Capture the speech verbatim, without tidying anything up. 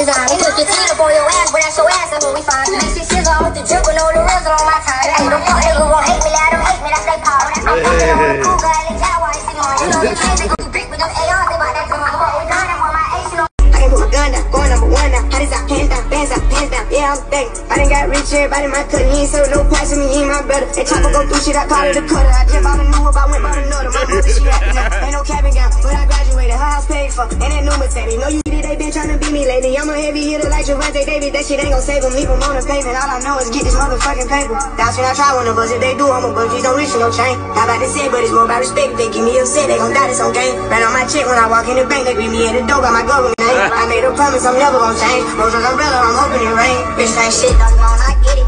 design. We took your team up on your ass, but that's your ass, that's what we find. Make six years on with the drip with no the rizzle on my time. Hey, the fuck nigga gon' hate me, let them hate me, that's they power. I'm fucking on the cool guy, the Jaguar, you see on. You know the kids, they gon' do brick with them A Rs, they bout that time. We done, I want my ace, you know. I can put my gun down, going number one now. How does that hands down, bands down, hands down? Yeah, I'm thick. I done got rich, everybody my cousin. He ain't so no price for me, he ain't my brother. That chopper go through shit, I call it a cutter. I just bought a new whip, I went bought another. My mother, she acting up. Ain't no cabin gown, but I graduated. Her house paid for, and that new Mercedes. Know you did, they been tryna beat me lately. I'm a heavy hitter like Javante Davis. That shit ain't gon' save him, leave him on the pavement. All I know is get this motherfucking paper. That's when I try one of us. If they do, I'm a bug. These don't reach for no chain. Not about to say, but it's more about respect. If they give me upset, they gon' die this on game. Ran on my check when I walk in the bank. They greet me at the door by my government name. I made a promise I'm never gon' change. Rose on umbrella, I'm hoping it rain. Bitch, that shit, dog, I get it.